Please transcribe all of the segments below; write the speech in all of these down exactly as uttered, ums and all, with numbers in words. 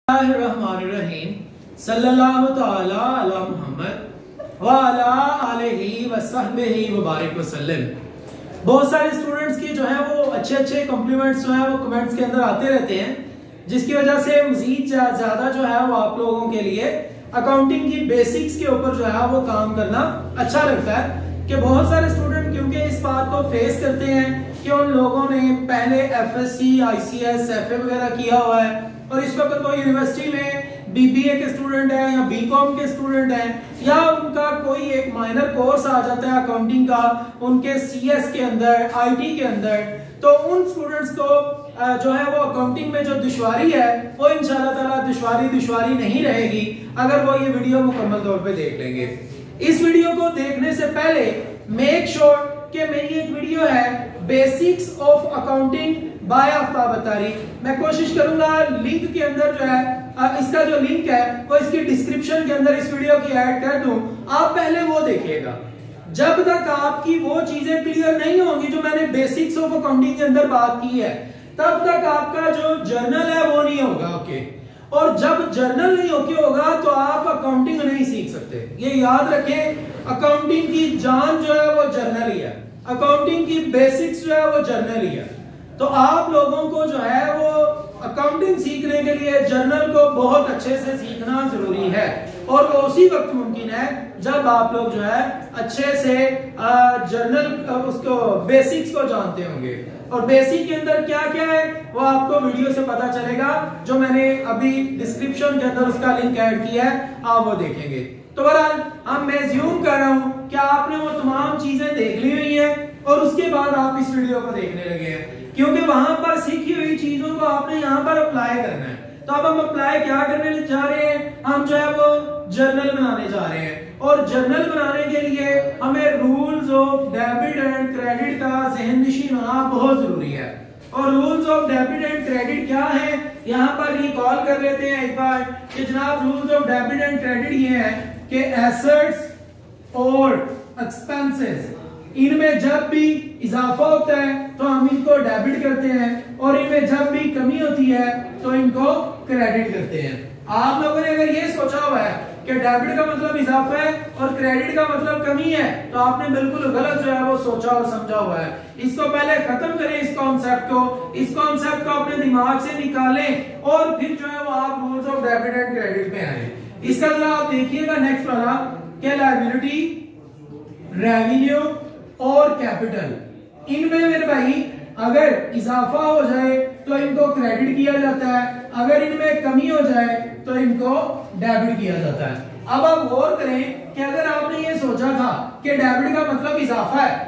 बिस्मिल्लाहिर्रहमानिर्रहीम सल्लल्लाहु तआला अला मुहम्मद व अला आलिहि व सहबिहि व बारिक वसल्लम। बहुत सारे स्टूडेंट्स की जो है वो अच्छे अच्छे कॉम्प्लीमेंट्स जो है वो कमेंट्स के अंदर आते रहते हैं, जिसकी वजह से मजीद ज्यादा जो है वो आप लोगों के लिए अकाउंटिंग की बेसिक्स के ऊपर जो है वो काम करना अच्छा लगता है कि बहुत सारे स्टूडेंट क्योंकि इस बात को फेस करते हैं कि उन लोगों ने पहले एफएससी, आईसीएस, एफए वगैरह किया हुआ है और इस वक्त वो यूनिवर्सिटी में बीबीए के स्टूडेंट हैं या बीकॉम के स्टूडेंट हैं या उनका कोई एक माइनर कोर्स आ जाता है अकाउंटिंग का उनके सीएस के अंदर, आईटी के अंदर, तो उन स्टूडेंट्स को जो है वो अकाउंटिंग में जो दुश्वारी है वो इंशाल्लाह ताला दुश्वारी दुश्वारी नहीं रहेगी अगर वो ये वीडियो मुकम्मल तौर पे देख लेंगे। इस वीडियो को देखने से पहले मेक श्योर कि मेरी एक वीडियो है basics of accounting by Aftab Attari. मैं कोशिश करूंगा लिंक के अंदर जो है इसका जो लिंक है वो इसकी डिस्क्रिप्शन के अंदर इस वीडियो की ऐड कर दूं, आप पहले वो देखिएगा। जब तक आपकी वो चीजें क्लियर नहीं होंगी जो मैंने बेसिक्स ऑफ अकाउंटिंग के अंदर बात की है, तब तक आपका जो जर्नल है वो नहीं होगा। ओके, और जब जर्नल नहीं ओके होगा तो आप अकाउंटिंग नहीं सीख सकते। ये याद रखें, अकाउंटिंग की जान जो है वो जर्नल ही है, अकाउंटिंग की बेसिक्स जो है वो जर्नल ही है। तो आप लोगों को जो है वो अकाउंटिंग सीखने के लिए जर्नल को बहुत अच्छे से सीखना जरूरी है और वो उसी वक्त मुमकिन है जब आप लोग जो है अच्छे से जर्नल उसको बेसिक्स को जानते होंगे। और बेसिक के अंदर क्या क्या है वो आपको वीडियो से पता चलेगा, जो मैंने अभी डिस्क्रिप्शन के अंदर उसका लिंक ऐड किया है, आप वो देखेंगे। तो बहरहाल हम मैं ज्यूम कर रहा हूं कि आपने वो तमाम चीजें देख ली हुई हैं और उसके बाद आप इस वीडियो को देखने लगे हैं, क्योंकि वहां पर सीखी हुई चीजों को आपने यहाँ पर अप्लाई करना है। तो अब हम अप्लाई क्या करने जा रहे हैं, हम जो है वो जर्नल बनाने जा रहे हैं और जर्नल बनाने के लिए हमें rules of debit and credit का ज़हन नशीन होना बहुत जरूरी है। और rules of debit and credit क्या है, यहाँ पर रिकॉल कर लेते हैं एक बार कि जनाब rules of debit and credit ये है कि एसेट्स और एक्सपेंसेस, इनमें जब भी इजाफा होता है तो हम इनको डेबिट करते हैं और इनमें जब भी कमी होती है तो इनको क्रेडिट करते हैं। आप लोगों ने अगर ये सोचा हुआ है कि डेबिट का मतलब इजाफा है और क्रेडिट का मतलब कमी है, तो आपने बिल्कुल गलत जो है वो सोचा और समझा हुआ है। इसको पहले खत्म करें, इस कॉन्सेप्ट को इस कॉन्सेप्ट को अपने दिमाग से निकालें और फिर जो है वो आप rules of debit and credit पे आए। इसका जरा आप देखिएगा नेक्स्ट वाला क्या, लायबिलिटी, रेवेन्यू और कैपिटल, इनमें मेरे भाई अगर इजाफा हो जाए तो इनको क्रेडिट किया जाता है, अगर इनमें कमी हो जाए तो इनको डेबिट किया जाता है। अब आप गौर करें कि अगर आपने ये सोचा था कि डेबिट का मतलब इजाफा है,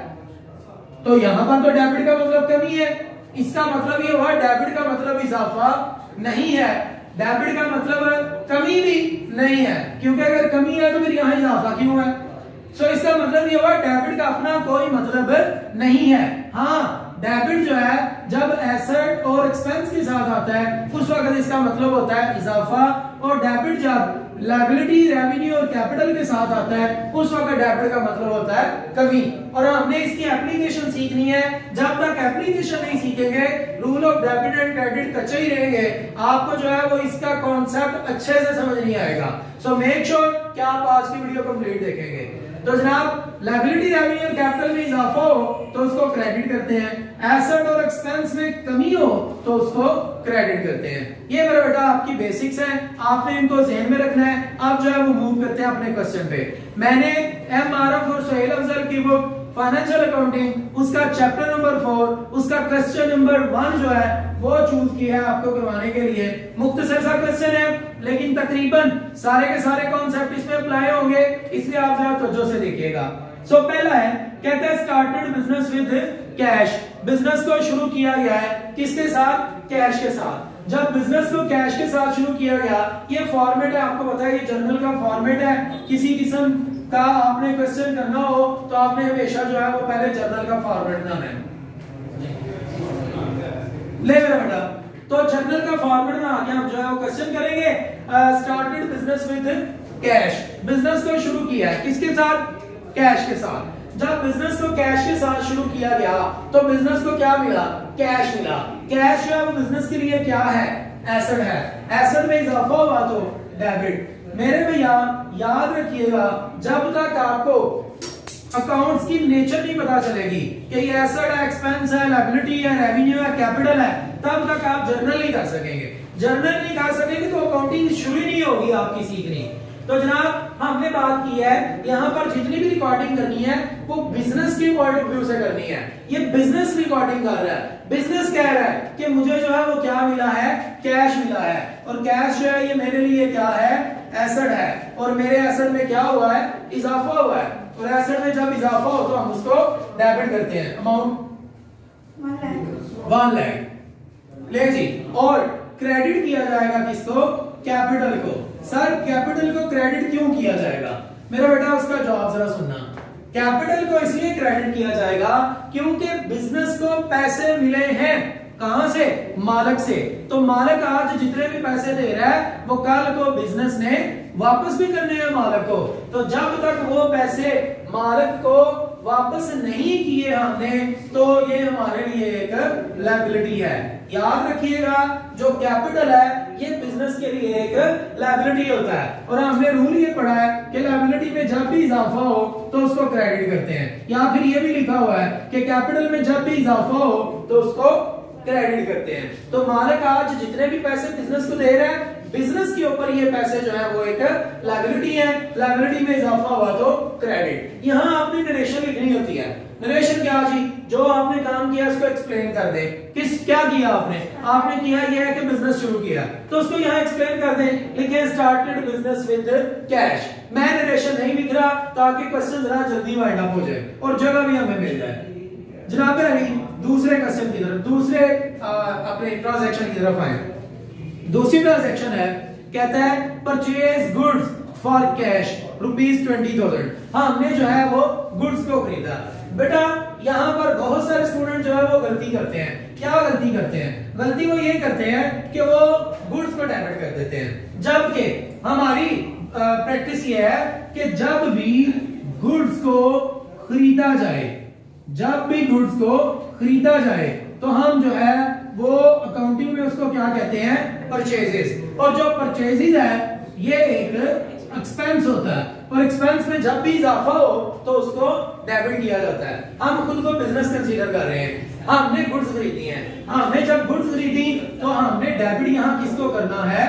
तो यहां पर तो डेबिट का मतलब कमी है, इसका मतलब ये हुआ डेबिट का मतलब इजाफा नहीं है, डेबिट का मतलब कमी भी नहीं है, क्योंकि अगर कमी है तो फिर यहां इजाफा क्यों है। सो so, इसका मतलब ये हुआ डेबिट का अपना कोई मतलब नहीं है। हाँ, डेबिट जो है जब एसेट और एक्सपेंस के साथ आता है उस वक्त इसका मतलब होता है इजाफा, और डेबिट जब लायबिलिटी, रेवेन्यू और कैपिटल के साथ आता है उस वक्त डेबिट का मतलब होता है कमी। और हमने इसकी एप्लीकेशन सीखनी है, जब तक एप्लीकेशन नहीं सीखेंगे rule of debit and credit कच्चे ही रहेंगे, आपको जो है वो इसका कॉन्सेप्ट अच्छे से समझ नहीं आएगा। सो मेक श्योर कि आप आज की वीडियो कंप्लीट देखेंगे। तो जनाब लायबिलिटी, रेवेन्यू और कैपिटल में इजाफा हो तो उसको क्रेडिट करते हैं, एसेट और एक्सपेंस में कमी हो तो उसको क्रेडिट करते हैं। ये मेरा बेटा आपकी बेसिक्स है, आपने इनको ज़हन में रखना है। आप जो है वो मूव करते हैं अपने क्वेश्चन पे। मैंने एम आरएफ और सुहेल अफजल की बुक फाइनेंशियल अकाउंटिंग उसका चैप्टर नंबर फोर उसका क्वेश्चन नंबर वन जो है वो चूज किया है आपको करवाने के लिए। मुख्तसर सा क्वेश्चन है लेकिन तकरीबन सारे के सारे कॉन्सेप्ट इसमें अप्लाई होंगे, इसलिए आप जरा तवज्जो से देखिएगा। सो so, पहला है, कहते हैं started business with cash. Business को शुरू किया गया है किसके साथ, कैश के साथ। जब बिजनेस को कैश के साथ शुरू किया गया, ये फॉर्मेट है, आपको पता है ये जर्नल का फॉर्मेट है। किसी किस्म का आपने क्वेश्चन करना हो तो आपने हमेशा जो है वो पहले जर्नल का फॉर्मेट बनाना है। ले मेरा बेटा, तो जर्नल का फॉर्मेट बना के हम जो है वो क्वेश्चन करेंगे। Started business with cash, business को शुरू किया है किसके साथ, कैश के साथ। जब बिजनेस को कैश के साथ शुरू किया गया तो बिजनेस को क्या मिला, कैश मिला। कैश जो है वो बिजनेस के लिए क्या है, एसेट है। एसेट में इजाफा हुआ तो डेबिट। मेरे भैया याद रखिएगा, जब तक आपको अकाउंट्स की नेचर नहीं पता चलेगी कि ये एसेट है, एक्सपेंस है, लायबिलिटी है, रेवेन्यू है, कैपिटल है, तब तक आप जर्नल नहीं कर सकेंगे। जर्नल नहीं कर सकेंगे तो अकाउंटिंग शुरू ही नहीं होगी आपकी सीखनी। तो जनाब हमने बात की है, यहाँ पर जितनी भी रिकॉर्डिंग करनी है वो बिजनेस के पॉइंट ऑफ व्यू से करनी है। ये बिजनेस रिकॉर्डिंग कर रहा है, बिजनेस कह रहा है कि मुझे जो है वो क्या मिला है, कैश मिला है, और कैश जो है ये मेरे लिए क्या है, एसेट है, और मेरे एसेट में क्या हुआ है, इजाफा हुआ है, और एसेट में जब इजाफा हो तो हम उसको डेबिट करते हैं। अमाउंट वन लाख ले जी, और क्रेडिट किया जाएगा किसको, कैपिटल को। सर कैपिटल को क्रेडिट क्यों किया जाएगा, मेरा बेटा उसका जवाब जरा सुनना। कैपिटल को इसलिए क्रेडिट किया जाएगा क्योंकि बिजनेस को पैसे मिले हैं, कहां से, मालिक से। तो मालिक आज जितने भी पैसे दे रहा है वो कल को बिजनेस ने वापस भी करने हैं मालिक को। तो जब तक वो पैसे मालिक को वापस नहीं किए हमने तो ये हमारे लिए एक लायबिलिटी है। याद रखिएगा, जो कैपिटल है ये बिजनेस के लिए एक लायबिलिटी होता है, और हमने रूल ये पढ़ा है कि लायबिलिटी में जब भी इजाफा हो तो उसको क्रेडिट करते हैं, या फिर ये भी लिखा हुआ है कि कैपिटल में जब भी इजाफा हो तो उसको क्रेडिट करते हैं। तो मालिक आज जितने भी पैसे बिजनेस को दे रहा है, बिजनेस के ऊपर ये पैसे जो है वो एक लायबिलिटी है, लायबिलिटी में इजाफा हुआ तो क्रेडिट। यहाँ आपने नरेशन लिखनी होती है। नरेशन क्या जी, जो आपने काम किया उसको एक्सप्लेन कर दे। किस क्या किया आपने, आपने किया ये है कि बिजनेस शुरू किया, तो उसको यहाँ एक्सप्लेन कर दे। लिखे स्टार्टेड बिजनेस विद कैश। मैं नरेशन नहीं लिख रहा ताकि क्वेश्चन जरा जल्दी वाइंड अप हो जाए और जगह भी हमें मिल जाए। जनाब अली दूसरे क्वेश्चन की तरफ, दूसरे आ, अपने ट्रांजैक्शन की तरफ आए। दूसरी ट्रांजैक्शन है, कहता है purchase goods for cash rupees twenty thousand. हमने जो है वो गुड्स को खरीदा। बेटा यहाँ पर बहुत सारे स्टूडेंट जो है वो गलती करते हैं। क्या गलती करते हैं, गलती वो ये करते हैं कि वो गुड्स को डेबिट कर देते हैं, जबकि हमारी प्रैक्टिस ये है कि जब भी गुड्स को खरीदा जाए, जब भी गुड्स को खरीदा जाए तो हम जो है वो अकाउंटिंग में उसको क्या कहते हैं, परचेजेस। और जो परचेजेस है ये एक एक्सपेंस होता है, और एक्सपेंस में जब भी इजाफा हो तो उसको डेबिट किया जाता है। हम खुद को बिजनेस कंसीडर कर रहे हैं, हमने गुड्स खरीदी हैं, हमने जब गुड्स खरीदी तो हमने डेबिट यहाँ किसको करना है,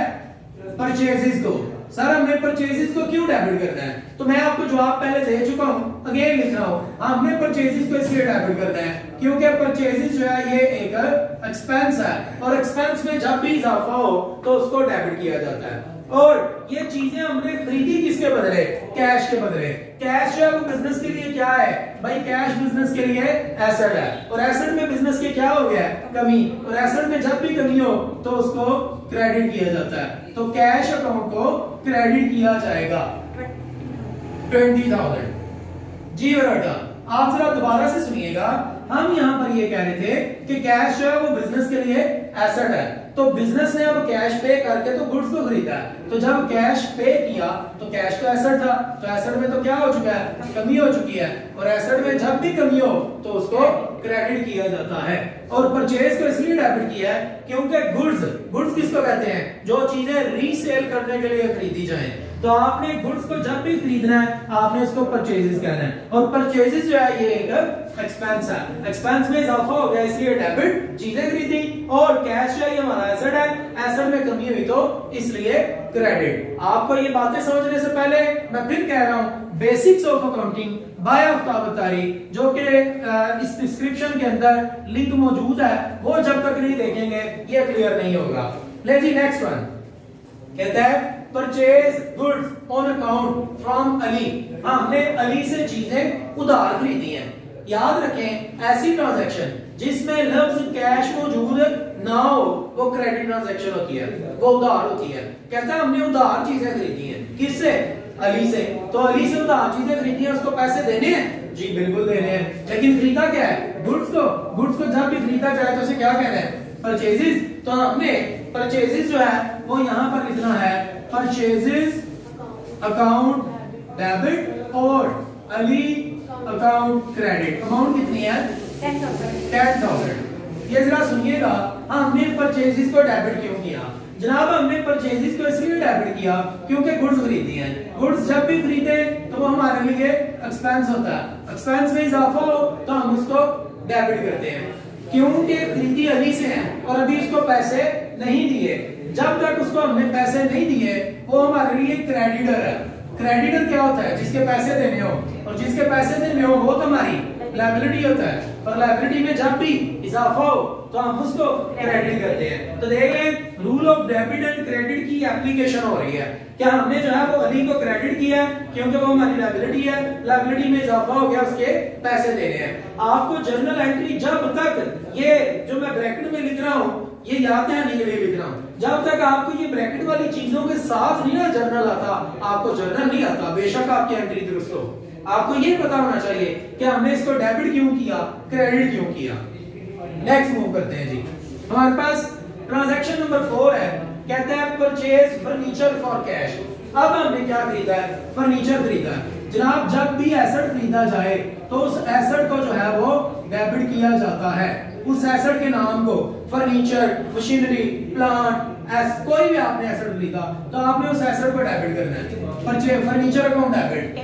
परचेजेस को। सर हमने परचेजेस को क्यों डेबिट करना है, तो मैं आपको जवाब पहले दे चुका हूं, अगेन लिख रहा हूं। हमने परचेजेस को इसलिए डेबिट करना है क्योंकि परचेजेस जो है ये एक एक्सपेंस है, और एक्सपेंस में जब भी इजाफा हो तो उसको डेबिट किया जाता है। और ये चीजें हमने खरीदी किसके बदले, कैश के बदले। कैश जो है वो बिजनेस के लिए क्या है भाई, कैश बिजनेस के लिए एसेट है, और एसेट में बिजनेस के क्या हो गया, कमी, और एसेट में जब भी कमी हो तो उसको क्रेडिट किया जाता है। तो कैश अकाउंट को क्रेडिट किया जाएगा ट्वेंटी थाउजेंड। जी बेटा आप जरा दोबारा से सुनिएगा, हम यहाँ पर ये कह रहे थे कि कैश जो है वो बिजनेस के लिए एसेट है, तो बिजनेस ने अब कैश पे करके तो गुड्स को खरीदा है, तो जब कैश पे किया तो कैश तो एसेट था, तो एसेट में तो क्या हो चुका है, कमी हो चुकी है, और एसेट में जब भी कमी हो तो उसको क्रेडिट किया जाता है। और परचेज को इसलिए डेबिट किया है क्योंकि गुड्स, गुड्स किसको कहते हैं, जो चीजें रीसेल करने के लिए खरीदी जाए। तो आपने गुड्स को जब भी खरीदना है आपने उसको परचेजेस कहना है, और परचेजेस जो है ये एक एक्सपेंस है, एक्सपेंस में इजाफा हो गया इसलिए डेबिट, चीजें खरीदी, और कैश जो है ये हमारा एसेट है, एसेट में कमी हुई तो इसलिए क्रेडिट। आपको ये बातें समझने से पहले मैं फिर कह रहा हूं, basics of accounting by Aftab Attari, जो कि इस डिस्क्रिप्शन के अंदर लिंक मौजूद है, वो जब तक नहीं देखेंगे ये क्लियर नहीं होगा। ले जी नेक्स्ट वन, कहता है purchase goods on account from Ali. हमने अली से चीजें उधार खरीदी हैं। याद रखें, ऐसी ट्रांजैक्शन जिसमें लफ्ज कैश मौजूद ना हो वो क्रेडिट ट्रांजैक्शन होती है, वो उधार होती है। कहता है हमने उधार चीजें खरीदी हैं, किससे, अली से। तो अली से उधार चीजें खरीदी हैं, उसको पैसे देने हैं, जी बिल्कुल देने हैं, लेकिन खरीदा क्या है, गुड्स को। गुड्स को जब भी खरीदा जाए तो उसे क्या कहना है, परचेजेस। तो हमने परचेजेस जो है वो यहाँ पर लिखना है परचेजेस अकाउंट डेबिट और अली अकाउंट क्रेडिट। अमाउंट कितनी है, टेन थाउजेंड। ये जरा सुनिएगा, हमने परचेजेस को डेबिट क्यों किया। जनाब हमने परचेजेस को इसलिए डेबिट किया क्योंकि गुड्स खरीदी हैं। गुड्स जब भी खरीदे तो वो हमारे लिए एक्सपेंस होता है, एक्सपेंस में इजाफा हो तो हम उसको डेबिट करते हैं। क्योंकि खरीदी अभी से है और अभी उसको पैसे नहीं दिए, जब तक उसको हमने पैसे नहीं दिए वो हमारे लिए क्रेडिटर है। क्रेडिटर क्या होता है? जिसके पैसे देने हो, और जिसके पैसे देने हो वो तो हमारी लायबिलिटी होता है, और लायबिलिटी में जब भी इजाफा हो तो हम उसको क्रेडिट करते हैं। तो देख लें rule of debit and credit की एप्लीकेशन हो रही है। क्या हमने जो है वो अली को क्रेडिट किया है क्योंकि वो हमारी लायबिलिटी है, लायबिलिटी में इजाफा हो गया, उसके पैसे देने हैं। आपको जर्नल एंट्री जब तक ये जो मैं ब्रैकेट में लिख रहा हूँ ये याद है नहीं ये लिख रहा हूँ, जब तक आपको ये ब्रैकेट वाली चीजों के साथ नहीं ना जर्नल आता, आपको जर्नल नहीं आता। बेशक आपकी एंट्री दुरुस्त हो, आपको ये पता होना चाहिए कि हमने इसको डेबिट क्यों किया, क्रेडिट क्यों किया। नेक्स्ट मूव करते हैं जी। हमारे पास ट्रांजैक्शन नंबर फोर है, कहता है परचेज फर्नीचर फॉर कैश। अब हमने क्या खरीदा है? फर्नीचर खरीदा है। जनाब जब भी एसेट खरीदा जाए तो उस एसेट को जो है वो डेबिट किया जाता है। उस एसेट के नाम को फर्नीचर, मशीनरी, प्लांट, एस कोई भी आपने एसेट खरीदा तो आपने उस एसेट को डेबिट करना है। Purchase furniture account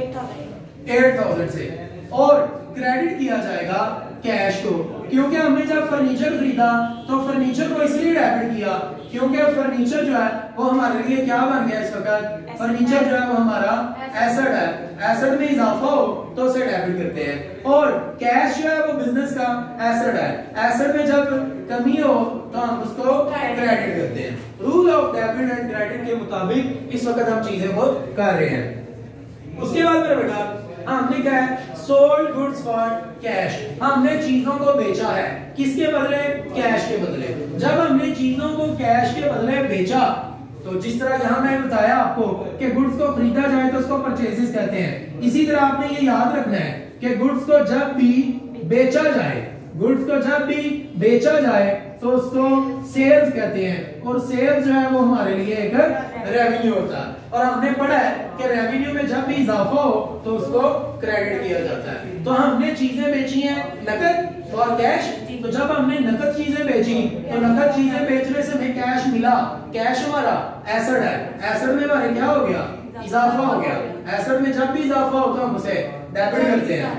debit eight thousand से, और क्रेडिट किया जाएगा कैश को, क्योंकि हमने जब फर्नीचर खरीदा तो फर्नीचर को इसलिए डेबिट किया क्योंकि फर्नीचर जो है वो हमारे लिए क्या बन गया इस वक्त? फर्नीचर जो है वो हमारा एसेट है, एसेट में इजाफा हो तो उसे डेबिट करते हैं। और कैश जो है वो बिजनेस का एसेट है, एसेट में जब कमी हो तो हम उसको क्रेडिट करते हैं। Rule of debit and credit के मुताबिक इस वक्त हम चीजें को कर रहे हैं। उसके बाद मेरा बेटा हमने क्या है? Sold goods for cash. हमने चीजों को बेचा है, किसके बदले? कैश के बदले। जब हमने चीजों को कैश के बदले बेचा तो जिस तरह यहां मैंने बताया आपको कि गुड्स को खरीदा जाए तो उसको परचेजेस कहते हैं, इसी तरह आपने ये याद रखना है कि गुड्स को जब भी बेचा जाए, गुड्स को जब भी बेचा जाए तो उसको सेल्स कहते हैं, और सेल्स जो है वो हमारे लिए एक रेवेन्यू होता है। और हमने पढ़ा है कि रेवेन्यू में जब भी इजाफा हो तो उसको क्रेडिट किया जाता है। तो हमने चीजें बेची हैं नकद फॉर कैश, तो जब हमने नकद चीजें बेची तो नकद चीजें बेचने से हमें कैश मिला। कैश हमारा एसेट है, एसेट में हमारे क्या हो गया? इजाफा हो गया। एसेट में जब भी इजाफा हो तो हम उसे डेबिट करते हैं।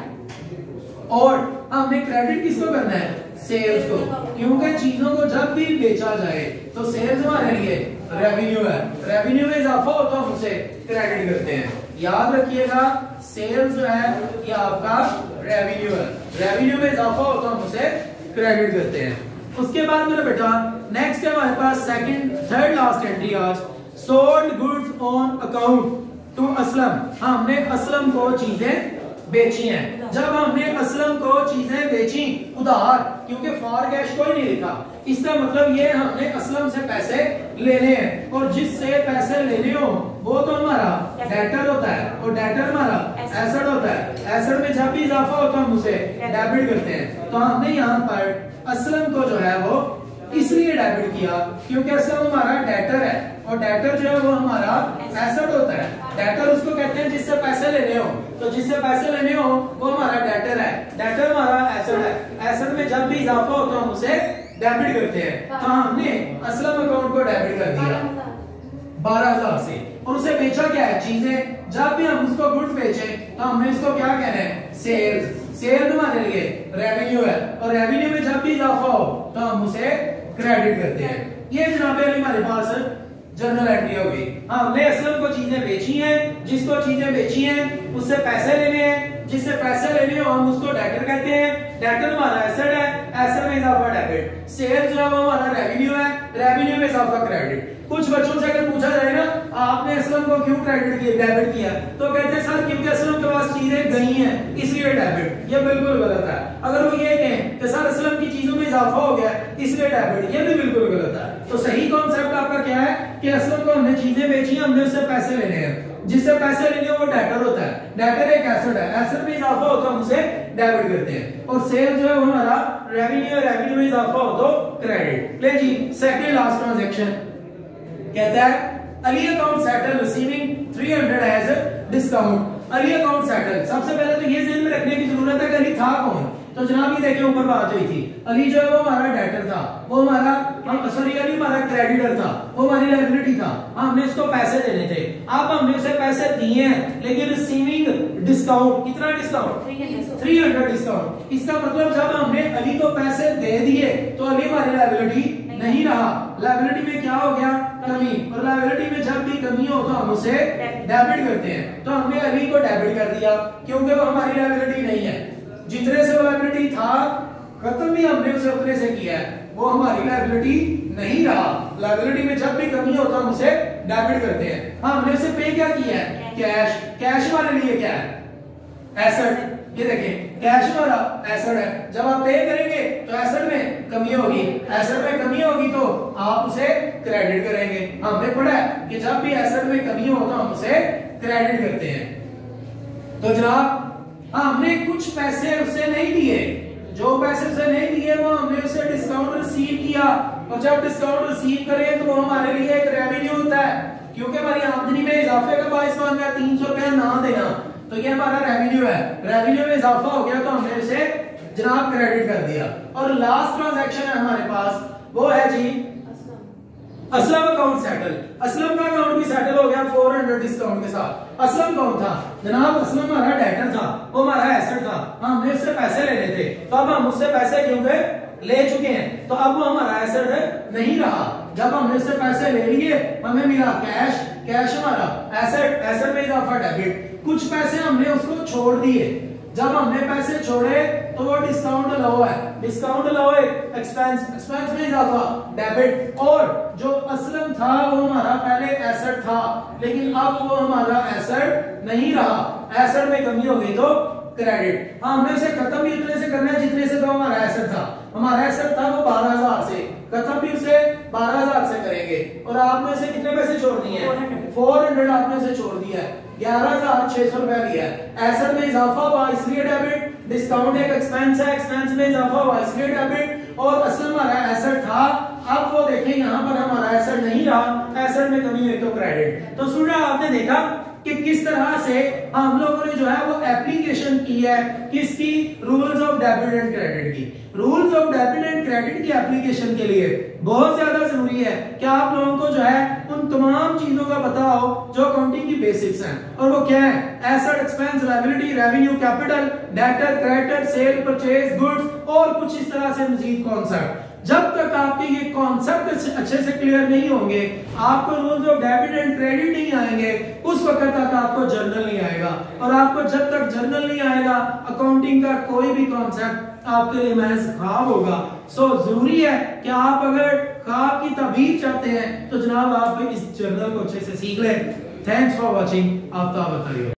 और हमने क्रेडिट किसको करना है? सेल्स को, क्योंकि चीजों को जब भी बेचा जाए तो सेल्स हमारे लिए रेवेन्यू है, रेवेन्यू में इजाफा हो तो हम उसे क्रेडिट करते हैं। याद रखिएगा सेल्स जो है ये आपका रेवेन्यू है, रेवेन्यू में इजाफा हो तो हम उसे क्रेडिट करते हैं। उसके बाद मेरा बेटा नेक्स्ट है हमारे पास सेकंड थर्ड लास्ट एंट्री आज, sold goods on account to Aslam. हमने असलम को चीजें बेची हैं। जब हमने असलम को चीजें बेची उधार, क्योंकि फॉर कैश कोई नहीं लिखा, इसका मतलब ये हमने असलम से पैसे लेने हैं, और जिससे पैसे लेने हो वो तो हमारा डेटर होता है, और डेटर हमारा एसेट होता है। एसेट में जब भी इजाफा हो तो हम उसे डेबिट करते हैं। तो हमने यहाँ पर असलम को जो है वो इसलिए डेबिट किया क्योंकि असलम हमारा डेटर है, और डेटर जो है वो हमारा एसेट होता है। डेटर उसको कहते हैं जिससे पैसे लेने हो, तो जिससे पैसे लेने हो वो हमारा डेटर है, डेटर हमारा एसेट है। एसेट में जब भी इजाफा हो तो हम उसे डेबिट करते हैं। तो हमने असलम अकाउंट को डेबिट कर दिया बारह हजार से, और उसे बेचा क्या है? चीजें। जब भी हम उसको गुड्स बेचे तो हमने इसको क्या कहना है? सेल्स। सेल्स हमारे लिए रेवेन्यू है, और रेवेन्यू में जब भी इजाफा हो तो हम उसे क्रेडिट करते हैं। ये जनाब हमारे पास जर्नल एंट्री होगी। हमने असलम को चीजें बेची हैं, जिसको चीजें बेची हैं उससे पैसे लेने हैं, जिससे पैसे लेने हो हम उसको डेटर कहते हैं। डेटर हमारा एसेट है, एसेट में इजाफा डेबिट। सेल्स जो है वो हमारा रेवेन्यू है, रेवेन्यू में इजाफा क्रेडिट। कुछ बच्चों से अगर पूछा जाए ना आपने असलम को क्यों क्रेडिट किया, डेबिट किया, तो कहते हैं सर क्योंकि असलम के पास चीजें गई हैं इसलिए डेबिट। ये बिल्कुल गलत है। अगर वो ये कहें कि सर असलम की चीजों में इजाफा हो गया इसलिए डेबिट, ये भी बिल्कुल गलत है। तो सही कॉन्सेप्ट आपका क्या है कि असलम को हमने चीजें बेची, हमने उससे पैसे लेने हैं, जिससे पैसे लेने वो डेटर होता है। डेटर एक एसेट है, एसेट में इजाफा हो तो हम उसे डेबिट करते हैं। और सेल जो है वो हमारा रेवेन्यू, रेवेन्यू में इजाफा हो तो क्रेडिट। ले जी सेकंड लास्ट ट्रांजैक्शन कहता है Ali account settle receiving three hundred as discount. Ali account settle, सबसे पहले तो ये ध्यान में रखने की जरूरत है कि अली था कौन। तो जनाब ये देखें ऊपर बात हुई थी, अली जो है वो हमारा डेटर था, वो हमारा सॉरी अली हमारा क्रेडिटर था, वो हमारी लायबिलिटी था, हमने उसको पैसे देने थे। अब हमने उसे पैसे दिए हैं लेकिन रिसीविंग डिस्काउंट, कितना डिस्काउंट? तीन सौ डिस्काउंट। इसका मतलब जब हमने अली को पैसे दे दिए तो अली हमारी लायबिलिटी नहीं रहा, लायबिलिटी में क्या हो गया? कमी। और लायबिलिटी में जब भी कमी हो तो हम उसे डेबिट करते हैं, तो हमने अली को डेबिट कर दिया क्योंकि वो हमारी लायबिलिटी नहीं है। जितने से वो लायबिलिटी था खत्म भी हमने उसे उतने से किया है, वो हमारी लायबिलिटी नहीं रहा। लायबिलिटी में जब भी कमी हो तो हम उसे डेबिट करते हैं। हाँ, हमने उसे पे क्या किया है? कैश। कैश हमारे लिए क्या है? एसेट। ये देखें कैश हमारा एसेट है, जब आप पे करेंगे तो एसेट में कमी होगी, एसेट में कमी होगी तो आप उसे क्रेडिट करेंगे। हमने पढ़ा है कि जब भी एसेट में कमी हो तो हम उसे क्रेडिट करते हैं। तो जनाब हमने कुछ पैसे उसे नहीं दिए, जो पैसे उसे नहीं दिए वो हमने उसे डिस्काउंट रिसीव किया, और जब डिस्काउंट रिसीव करें तो वो हमारे लिए एक रेवेन्यू होता है, क्योंकि हमारी आमदनी में इजाफे का बाइस बन गया, तीन सौ रुपया ना देना, तो ये हमारा रेवेन्यू है। रेवेन्यू में इजाफा हो गया तो हमने उसे जनाब क्रेडिट कर दिया। और लास्ट ट्रांजैक्शन है हमारे पास, वो है जी असलम अकाउंट सेटल। असलम का अकाउंट भी सेटल हो गया चार सौ डिस्काउंट के साथ। असलम कौन था जनाब? असलम हमारा डेटर था, वो हमारा एसेट था, हमने उससे पैसे लेने थे, तो अब हम उससे पैसे क्योंकि ले चुके हैं तो अब वो हमारा एसेट नहीं रहा। जब हमने उससे पैसे ले लिए हमें मिला कैश, कैश हमारा एसेट, एसेट में इजाफा डेबिट। कुछ पैसे हमने उसको छोड़ दिए, जब हमने पैसे छोड़े तो वो डिस्काउंट अलाउ है, डिस्काउंट अलाउ है, एक्सपेंस, एक्सपेंस में इजाफा डेबिट। और जो असलम था वो हमारा पहले एसेट था लेकिन अब वो हमारा एसेट नहीं रहा, एसेट में कमी हो गई तो क्रेडिट। हाँ, हमने उसे खत्म भी उतने से करना है जितने से तो हमारा एसेट था, हमारा एसेट था वो बारह हजार से, खत्म भी उसे बारह हजार से करेंगे। और आपने उसे कितने पैसे छोड़ दिए हैं? चार सौ आपने उसे छोड़ दिया है, ग्यारह हजार छह सौ रुपया दिया है। एसेट में इजाफा हुआ इसलिए डेबिट, डिस्काउंट एक एक्सपेंस है, एक्सपेंस में इजाफा हुआ इसलिए डेबिट। और असल हमारा एसेट था, अब वो देखें यहाँ पर हमारा एसेट नहीं रहा, एसेट में कमी हुई तो क्रेडिट। तो स्टूडेंट आपने देखा कि किस तरह से हम लोगों ने जो है वो एप्लीकेशन की है किसकी? Rules of debit and credit की। Rules of debit and credit की एप्लीकेशन के लिए बहुत ज्यादा जरूरी है कि आप लोगों को जो है उन तमाम चीजों का पता हो जो अकाउंटिंग की बेसिक्स हैं। और वो क्या है? Asset, expense, liability, revenue, capital, debtor, creditor, sale, purchase, goods और कुछ इस तरह से मजीद कॉन्सेप्ट। जब तक आपके ये कॉन्सेप्ट अच्छे से क्लियर नहीं होंगे, आपको rules of debit and credit नहीं आएंगे, उस वक्त तक आपको जर्नल नहीं आएगा। और आपको जब तक जर्नल नहीं आएगा अकाउंटिंग का कोई भी कॉन्सेप्ट आपके लिए महज ख्वाब होगा। सो जरूरी है कि आप अगर ख्वाब की ताबीर चाहते हैं तो जनाब आप इस जर्नल को अच्छे से सीख लें। Thanks for watching. Aftab Attari.